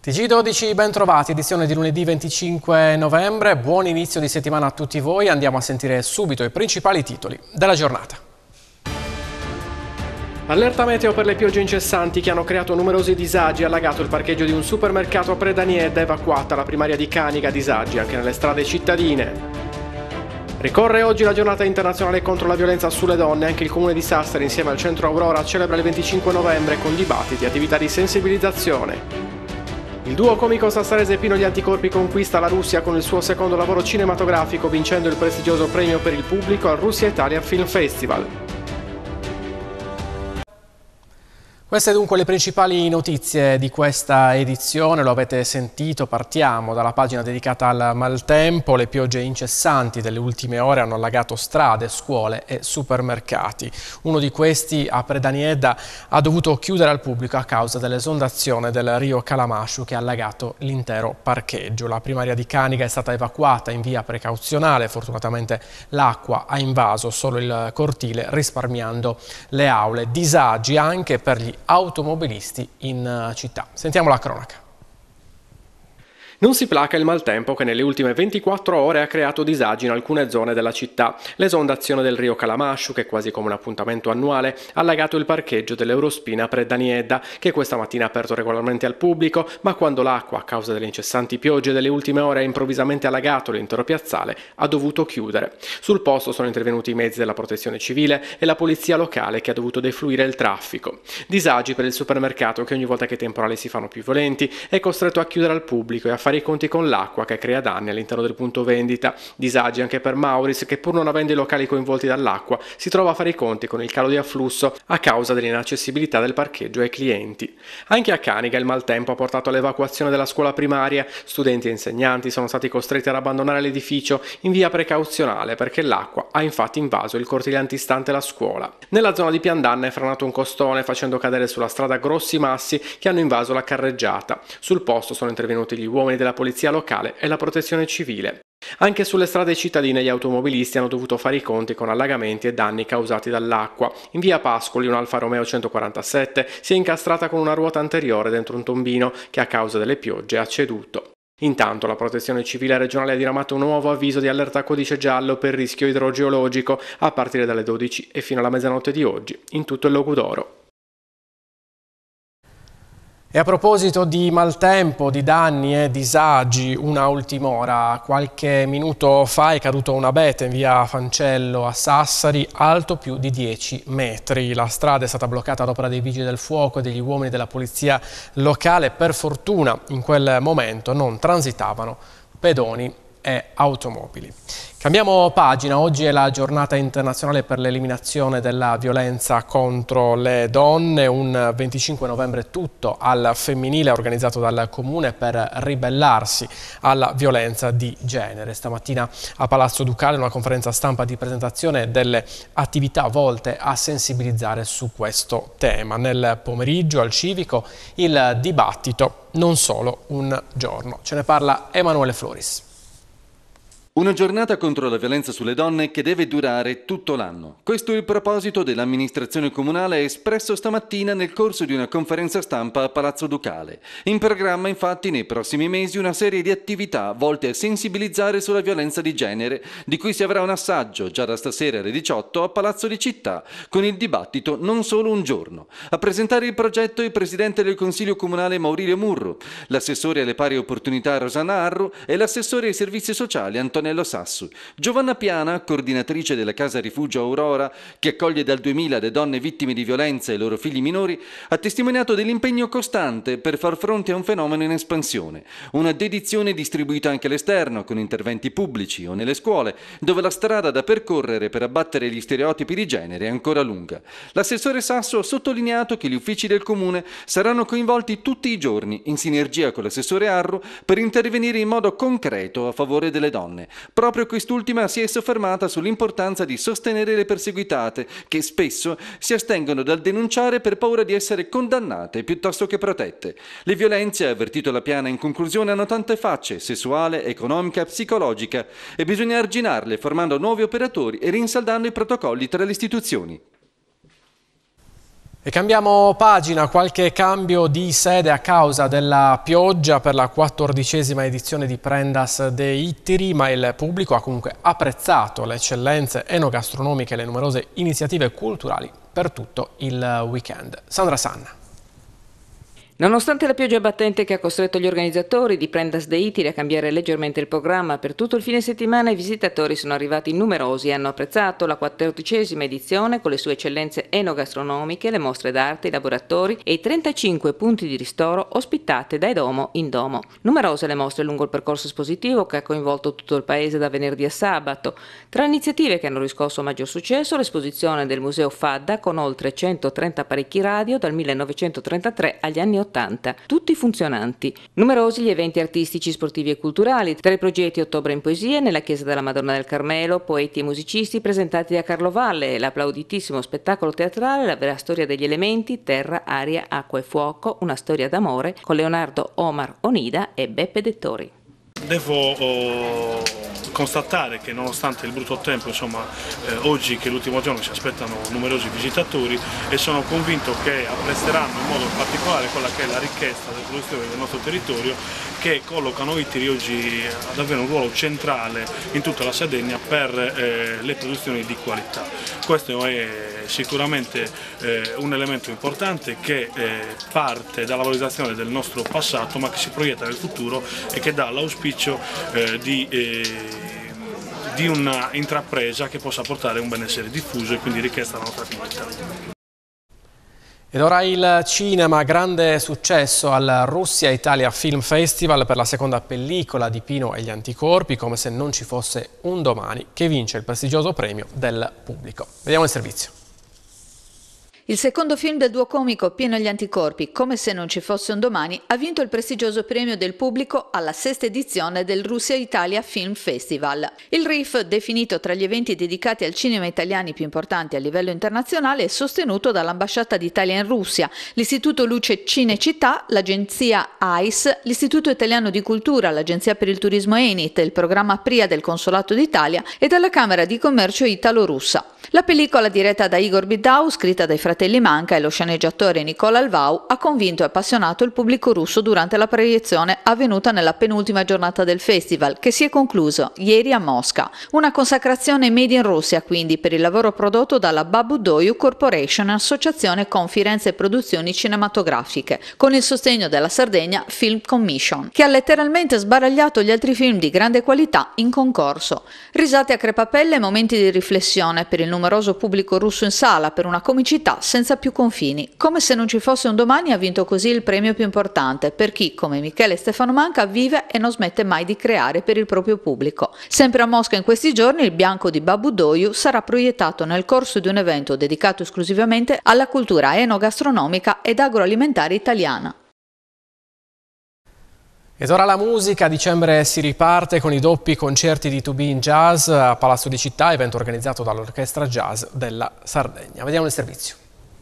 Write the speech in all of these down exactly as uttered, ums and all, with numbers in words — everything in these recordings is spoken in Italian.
T G dodici, ben trovati, edizione di lunedì venticinque novembre, buon inizio di settimana a tutti voi, andiamo a sentire subito i principali titoli della giornata. Allerta meteo per le piogge incessanti che hanno creato numerosi disagi, allagato il parcheggio di un supermercato a Predanieda, evacuata la primaria di Canica, disagi anche nelle strade cittadine. Ricorre oggi la giornata internazionale contro la violenza sulle donne, anche il comune di Sassari insieme al centro Aurora celebra il venticinque novembre con dibattiti e attività di sensibilizzazione. Il duo comico sassarese Pino Gli Anticorpi conquista la Russia con il suo secondo lavoro cinematografico, vincendo il prestigioso premio per il pubblico al Russia Italia Film Festival. Queste dunque le principali notizie di questa edizione, lo avete sentito, partiamo dalla pagina dedicata al maltempo. Le piogge incessanti delle ultime ore hanno allagato strade, scuole e supermercati. Uno di questi, a Predanieda, ha dovuto chiudere al pubblico a causa dell'esondazione del Rio Calamasciu che ha allagato l'intero parcheggio. La primaria di Canica è stata evacuata in via precauzionale, fortunatamente l'acqua ha invaso solo il cortile risparmiando le aule. Disagi anche per gli automobilisti in città. Sentiamo la cronaca. Non si placa il maltempo che nelle ultime ventiquattro ore ha creato disagi in alcune zone della città. L'esondazione del Rio Calamasciu, che quasi come un appuntamento annuale, ha allagato il parcheggio dell'Eurospina Predanieda, che questa mattina ha aperto regolarmente al pubblico, ma quando l'acqua, a causa delle incessanti piogge delle ultime ore, ha improvvisamente allagato l'intero piazzale, ha dovuto chiudere. Sul posto sono intervenuti i mezzi della protezione civile e la polizia locale che ha dovuto defluire il traffico. Disagi per il supermercato che ogni volta che i temporali si fanno più violenti è costretto a chiudere al pubblico e a fare i conti con l'acqua che crea danni all'interno del punto vendita. Disagi anche per Mauris che, pur non avendo i locali coinvolti dall'acqua, si trova a fare i conti con il calo di afflusso a causa dell'inaccessibilità del parcheggio ai clienti. Anche a Canica il maltempo ha portato all'evacuazione della scuola primaria. Studenti e insegnanti sono stati costretti ad abbandonare l'edificio in via precauzionale perché l'acqua ha infatti invaso il cortile antistante la scuola. Nella zona di Piandanna è franato un costone facendo cadere sulla strada grossi massi che hanno invaso la carreggiata. Sul posto sono intervenuti gli uomini della polizia locale e la protezione civile. Anche sulle strade cittadine gli automobilisti hanno dovuto fare i conti con allagamenti e danni causati dall'acqua. In via Pascoli un Alfa Romeo centoquarantasette si è incastrata con una ruota anteriore dentro un tombino che a causa delle piogge ha ceduto. Intanto la protezione civile regionale ha diramato un nuovo avviso di allerta codice giallo per rischio idrogeologico a partire dalle dodici e fino alla mezzanotte di oggi in tutto il Logudoro. E a proposito di maltempo, di danni e disagi, una ultima ora. Qualche minuto fa è caduto un abete in via Fancello a Sassari, alto più di dieci metri. La strada è stata bloccata ad opera dei vigili del fuoco e degli uomini della polizia locale. Per fortuna in quel momento non transitavano pedoni e automobili. Cambiamo pagina, oggi è la giornata internazionale per l'eliminazione della violenza contro le donne, un venticinque novembre tutto al femminile organizzato dal Comune per ribellarsi alla violenza di genere. Stamattina a Palazzo Ducale una conferenza stampa di presentazione delle attività volte a sensibilizzare su questo tema. Nel pomeriggio al Civico il dibattito Non solo un giorno. Ce ne parla Emanuele Floris. Una giornata contro la violenza sulle donne che deve durare tutto l'anno. Questo è il proposito dell'amministrazione comunale espresso stamattina nel corso di una conferenza stampa a Palazzo Ducale. In programma infatti nei prossimi mesi una serie di attività volte a sensibilizzare sulla violenza di genere, di cui si avrà un assaggio già da stasera alle diciotto a Palazzo di Città, con il dibattito Non solo un giorno. A presentare il progetto il presidente del Consiglio Comunale Maurilio Murru, l'assessore alle pari opportunità Rosanna Arru e l'assessore ai servizi sociali Antonio Nello Sassu. Giovanna Piana, coordinatrice della Casa Rifugio Aurora, che accoglie dal duemila le donne vittime di violenza e i loro figli minori, ha testimoniato dell'impegno costante per far fronte a un fenomeno in espansione. Una dedizione distribuita anche all'esterno, con interventi pubblici o nelle scuole, dove la strada da percorrere per abbattere gli stereotipi di genere è ancora lunga. L'assessore Sasso ha sottolineato che gli uffici del Comune saranno coinvolti tutti i giorni, in sinergia con l'assessore Arru, per intervenire in modo concreto a favore delle donne. Proprio quest'ultima si è soffermata sull'importanza di sostenere le perseguitate, che spesso si astengono dal denunciare per paura di essere condannate piuttosto che protette. Le violenze, ha avvertito la Piana in conclusione, hanno tante facce: sessuale, economica, psicologica, e bisogna arginarle formando nuovi operatori e rinsaldando i protocolli tra le istituzioni. E cambiamo pagina, qualche cambio di sede a causa della pioggia per la quattordicesima edizione di Prendas de Ittiri, ma il pubblico ha comunque apprezzato le eccellenze enogastronomiche e le numerose iniziative culturali per tutto il weekend. Sandra Sanna. Nonostante la pioggia battente che ha costretto gli organizzatori di Prendas de Ittiri a cambiare leggermente il programma per tutto il fine settimana, i visitatori sono arrivati numerosi e hanno apprezzato la quattordicesima edizione con le sue eccellenze enogastronomiche, le mostre d'arte, i laboratori e i trentacinque punti di ristoro ospitate dai domo in domo. Numerose le mostre lungo il percorso espositivo che ha coinvolto tutto il paese da venerdì a sabato. Tra iniziative che hanno riscosso maggior successo, l'esposizione del Museo Fadda con oltre centotrenta apparecchi radio dal millenovecentotrentatré agli anni ottanta, tutti funzionanti. Numerosi gli eventi artistici, sportivi e culturali, tra i progetti Ottobre in Poesie nella Chiesa della Madonna del Carmelo, poeti e musicisti presentati da Carlo Valle, l'applauditissimo spettacolo teatrale La vera storia degli elementi, terra, aria, acqua e fuoco, una storia d'amore con Leonardo Omar Onida e Beppe Dettori. Devo oh, constatare che nonostante il brutto tempo, insomma, eh, oggi che è l'ultimo giorno si aspettano numerosi visitatori e sono convinto che apprezzeranno in modo particolare quella che è la ricchezza delle produzioni del nostro territorio, che collocano Ittiri oggi ad avere un ruolo centrale in tutta la Sardegna per eh, le produzioni di qualità. Questo è sicuramente eh, un elemento importante che eh, parte dalla valorizzazione del nostro passato ma che si proietta nel futuro e che dà l'auspicio eh, di, eh, di una intrapresa che possa portare un benessere diffuso e quindi ricchezza alla nostra comunità. Ed ora il cinema, grande successo al Russia Italia Film Festival per la seconda pellicola di Pino e gli anticorpi, Come se non ci fosse un domani, che vince il prestigioso premio del pubblico. Vediamo il servizio. Il secondo film del duo comico Pino e gli anticorpi, Come se non ci fosse un domani, ha vinto il prestigioso premio del pubblico alla sesta edizione del Russia Italia Film Festival. Il R I F, definito tra gli eventi dedicati al cinema italiani più importanti a livello internazionale, è sostenuto dall'Ambasciata d'Italia in Russia, l'Istituto Luce Cinecittà, l'Agenzia A I S, l'Istituto Italiano di Cultura, l'Agenzia per il Turismo Enit, il programma P R I A del Consolato d'Italia e dalla Camera di Commercio Italo-Russa. La pellicola, diretta da Igor Bidau, scritta dai fratelli Manca e lo sceneggiatore Nicola Alvau, ha convinto e appassionato il pubblico russo durante la proiezione avvenuta nella penultima giornata del festival, che si è concluso ieri a Mosca. Una consacrazione made in Russia, quindi, per il lavoro prodotto dalla Babudoyu Corporation, associazione con Firenze Produzioni Cinematografiche, con il sostegno della Sardegna Film Commission, che ha letteralmente sbaragliato gli altri film di grande qualità in concorso. Risate a crepapelle e momenti di riflessione per il numeroso pubblico russo in sala, per una comicità senza più confini. Come se non ci fosse un domani ha vinto così il premio più importante per chi, come Michele Stefano Manca, vive e non smette mai di creare per il proprio pubblico. Sempre a Mosca in questi giorni il Bianco di Babudoyu sarà proiettato nel corso di un evento dedicato esclusivamente alla cultura enogastronomica ed agroalimentare italiana. Ed ora la musica, a dicembre si riparte con i doppi concerti di To Be in Jazz a Palazzo di Città, evento organizzato dall'Orchestra Jazz della Sardegna. Vediamo il servizio.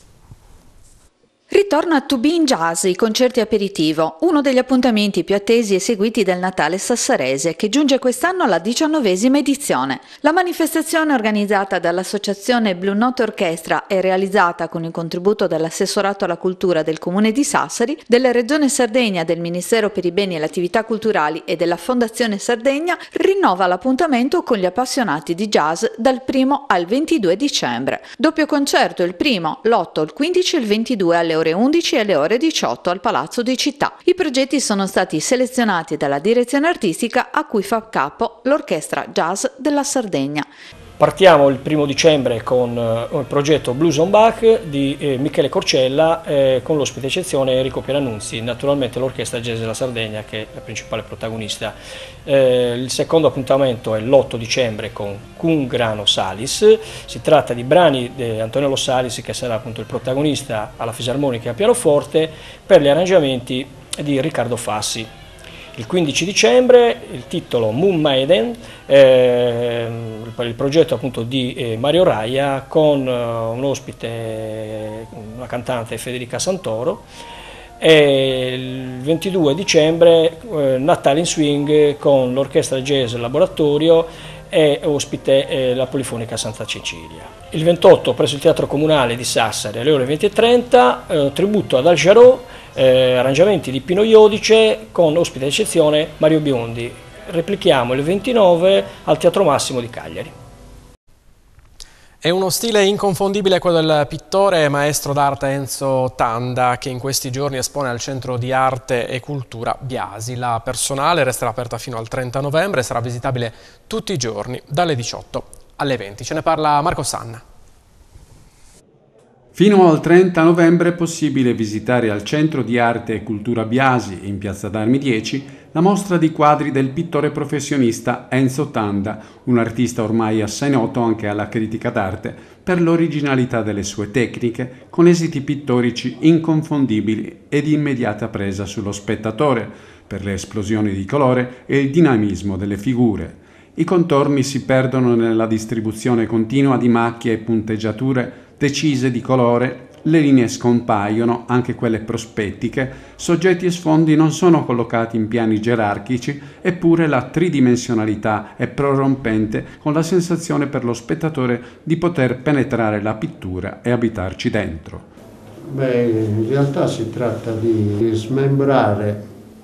Ritorna a To Be in Jazz, i concerti aperitivo, uno degli appuntamenti più attesi e seguiti del Natale sassarese, che giunge quest'anno alla diciannovesima edizione. La manifestazione, organizzata dall'Associazione Blue Note Orchestra e realizzata con il contributo dell'Assessorato alla Cultura del Comune di Sassari, della Regione Sardegna, del Ministero per i Beni e le Attività Culturali e della Fondazione Sardegna, rinnova l'appuntamento con gli appassionati di jazz dal primo al ventidue dicembre. Doppio concerto, il primo, l'otto, il quindici e il ventidue alle ore undici e alle ore diciotto al Palazzo di Città. I progetti sono stati selezionati dalla direzione artistica a cui fa capo l'Orchestra Jazz della Sardegna. Partiamo il primo dicembre con uh, il progetto Blues on Bach di eh, Michele Corcella eh, con l'ospite eccezione Enrico Pierannunzi, naturalmente l'Orchestra Jazz della Sardegna che è la principale protagonista. Eh, il secondo appuntamento è l'otto dicembre con Cum Grano Salis, si tratta di brani di Antonello Salis che sarà appunto il protagonista alla fisarmonica e a pianoforte per gli arrangiamenti di Riccardo Fassi. Il quindici dicembre il titolo Moon Maiden, eh, il progetto appunto di eh, Mario Raia con uh, un ospite, una cantante Federica Santoro, e il ventidue dicembre eh, Natale in Swing con l'Orchestra Jazz Laboratorio è ospite eh, la Polifonica Santa Cecilia. Il ventotto presso il Teatro Comunale di Sassari alle ore venti e trenta, eh, tributo ad Al Jarreau, eh, arrangiamenti di Pino Iodice con ospite d'eccezione Mario Biondi. Replichiamo il ventinove al Teatro Massimo di Cagliari. È uno stile inconfondibile quello del pittore e maestro d'arte Enzo Tanda, che in questi giorni espone al Centro di Arte e Cultura Biasi. La personale resterà aperta fino al trenta novembre e sarà visitabile tutti i giorni dalle diciotto alle venti. Ce ne parla Marco Sanna. Fino al trenta novembre è possibile visitare al Centro di Arte e Cultura Biasi, in Piazza d'Armi dieci, la mostra di quadri del pittore professionista Enzo Tanda, un artista ormai assai noto anche alla critica d'arte per l'originalità delle sue tecniche, con esiti pittorici inconfondibili e di immediata presa sullo spettatore, per le esplosioni di colore e il dinamismo delle figure. I contorni si perdono nella distribuzione continua di macchie e punteggiature decise di colore, le linee scompaiono, anche quelle prospettiche, soggetti e sfondi non sono collocati in piani gerarchici, eppure la tridimensionalità è prorompente, con la sensazione per lo spettatore di poter penetrare la pittura e abitarci dentro. Beh, in realtà si tratta di smembrare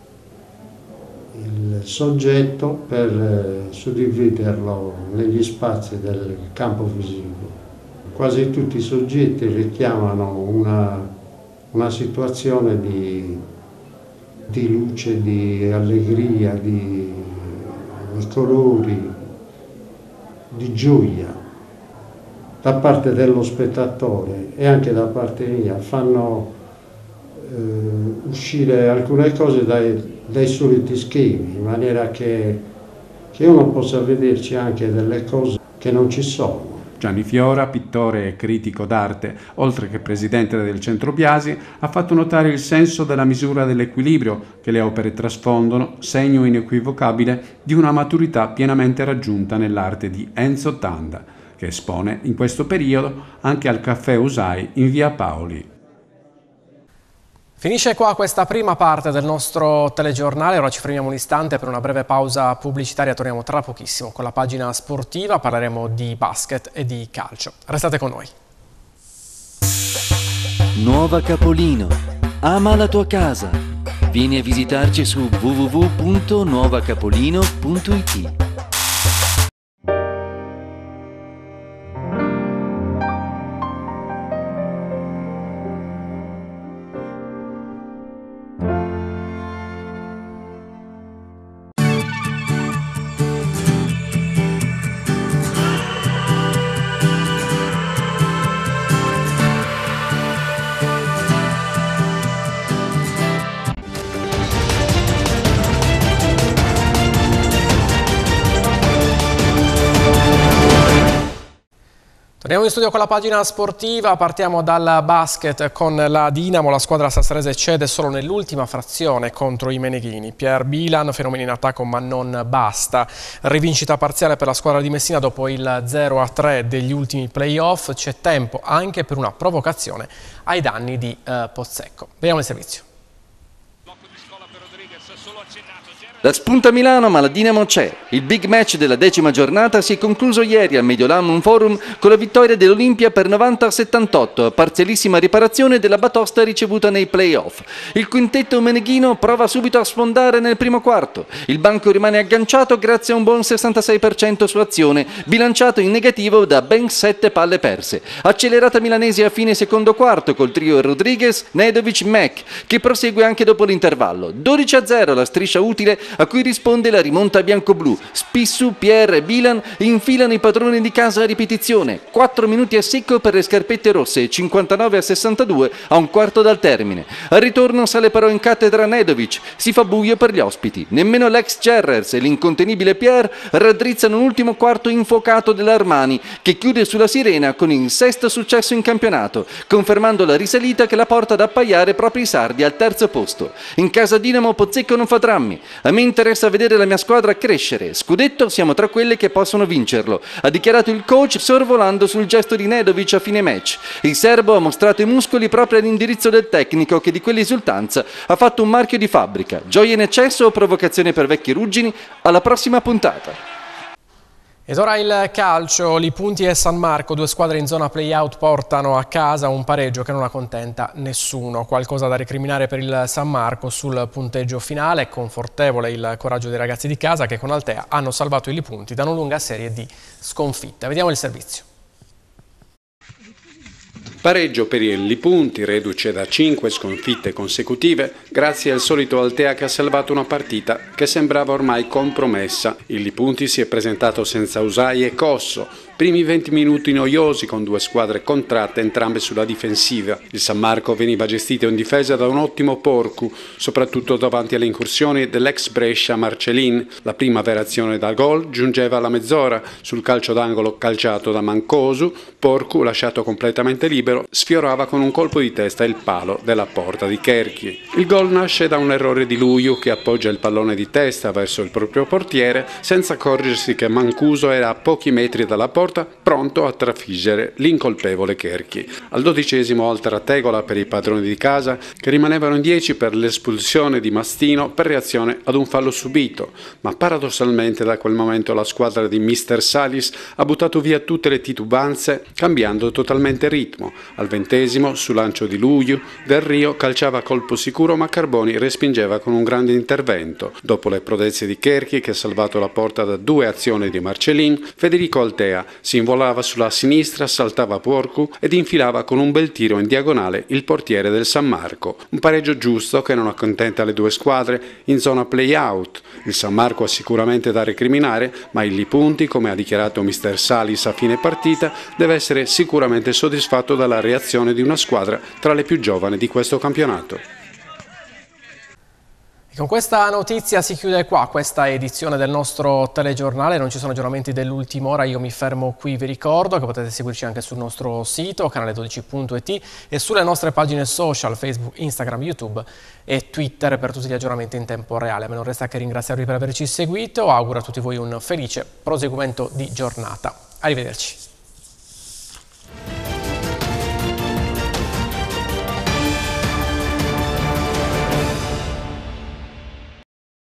il soggetto per suddividerlo negli spazi del campo visivo. Quasi tutti i soggetti richiamano una, una situazione di, di luce, di allegria, di, di colori, di gioia da parte dello spettatore e anche da parte mia. Fanno eh, uscire alcune cose dai, dai soliti schemi, in maniera che, che uno possa vederci anche delle cose che non ci sono. Gianni Fiora, pittore e critico d'arte, oltre che presidente del Centro Biasi, ha fatto notare il senso della misura dell'equilibrio che le opere trasfondono, segno inequivocabile di una maturità pienamente raggiunta nell'arte di Enzo Tanda, che espone in questo periodo anche al Caffè Usai in via Paoli. Finisce qua questa prima parte del nostro telegiornale, ora ci fermiamo un istante per una breve pausa pubblicitaria, torniamo tra pochissimo con la pagina sportiva, parleremo di basket e di calcio. Restate con noi. Nuova Capolino, ama la tua casa. Vieni a visitarci su w w w punto nuova capolino punto i t. Torniamo in studio con la pagina sportiva, partiamo dal basket con la Dinamo, la squadra sassarese cede solo nell'ultima frazione contro i Meneghini. Pierre Bilan, fenomeni in attacco ma non basta, rivincita parziale per la squadra di Messina dopo il zero a tre degli ultimi playoff, c'è tempo anche per una provocazione ai danni di eh, Pozzecco. Vediamo il servizio. La spunta Milano, ma la Dinamo c'è. Il big match della decima giornata si è concluso ieri al Mediolanum Forum con la vittoria dell'Olimpia per novanta a settantotto, a parzialissima riparazione della batosta ricevuta nei play-off. Il quintetto meneghino prova subito a sfondare nel primo quarto. Il banco rimane agganciato grazie a un buon sessantasei per cento su azione, bilanciato in negativo da ben sette palle perse. Accelerata milanese a fine secondo quarto col trio Rodriguez, Nedovic, Mac, che prosegue anche dopo l'intervallo. dodici a zero la striscia utile a cui risponde la rimonta bianco-blu. Spissu, Pierre e Bilan infilano i padroni di casa a ripetizione. quattro minuti a secco per le scarpette rosse, cinquantanove a sessantadue a un quarto dal termine. Al ritorno sale però in cattedra Nedovic, si fa buio per gli ospiti. Nemmeno l'ex Gerrers e l'incontenibile Pierre raddrizzano un ultimo quarto infuocato dell'Armani, che chiude sulla sirena con il sesto successo in campionato, confermando la risalita che la porta ad appaiare proprio i sardi al terzo posto. In casa Dinamo Pozzecco non fa drammi. A me interessa vedere la mia squadra crescere. Scudetto siamo tra quelle che possono vincerlo, ha dichiarato il coach sorvolando sul gesto di Nedovic a fine match. Il serbo ha mostrato i muscoli proprio all'indirizzo del tecnico che di quell'esultanza ha fatto un marchio di fabbrica. Gioia in eccesso o provocazione per vecchi ruggini? Alla prossima puntata. Ed ora il calcio, Lipunti e San Marco, due squadre in zona play-out, portano a casa un pareggio che non accontenta nessuno. Qualcosa da recriminare per il San Marco sul punteggio finale. È confortevole il coraggio dei ragazzi di casa che con Altea hanno salvato i Lipunti da una lunga serie di sconfitte. Vediamo il servizio. Pareggio per il Lipunti, reduce da cinque sconfitte consecutive, grazie al solito Altea che ha salvato una partita che sembrava ormai compromessa. Il Lipunti si è presentato senza Usai e Cosso. Primi venti minuti noiosi con due squadre contratte, entrambe sulla difensiva. Il San Marco veniva gestito in difesa da un ottimo Porcu, soprattutto davanti alle incursioni dell'ex Brescia Marcelin. La prima vera azione da gol giungeva alla mezz'ora sul calcio d'angolo calciato da Mancosu. Porcu, lasciato completamente libero, sfiorava con un colpo di testa il palo della porta di Cherchi. Il gol nasce da un errore di Luiu che appoggia il pallone di testa verso il proprio portiere senza accorgersi che Mancuso era a pochi metri dalla porta, pronto a trafiggere l'incolpevole Cherchi. Al dodicesimo altra tegola per i padroni di casa che rimanevano in dieci per l'espulsione di Mastino per reazione ad un fallo subito, ma paradossalmente da quel momento la squadra di mister Salis ha buttato via tutte le titubanze cambiando totalmente ritmo. Al ventesimo, su lancio di Luiu, Del Rio calciava a colpo sicuro ma Carboni respingeva con un grande intervento. Dopo le prodezze di Cherchi che ha salvato la porta da due azioni di Marcelin, Federico Altea si involava sulla sinistra, saltava Porcu ed infilava con un bel tiro in diagonale il portiere del San Marco. Un pareggio giusto che non accontenta le due squadre in zona play-out. Il San Marco ha sicuramente da recriminare, ma il Lipunti, come ha dichiarato mister Salis a fine partita, deve essere sicuramente soddisfatto dalla reazione di una squadra tra le più giovani di questo campionato. E con questa notizia si chiude qua questa edizione del nostro telegiornale. Non ci sono aggiornamenti dell'ultima ora, io mi fermo qui. Vi ricordo che potete seguirci anche sul nostro sito canale dodici punto it e sulle nostre pagine social Facebook, Instagram, YouTube e Twitter per tutti gli aggiornamenti in tempo reale. A me non resta che ringraziarvi per averci seguito. Auguro a tutti voi un felice proseguimento di giornata. Arrivederci.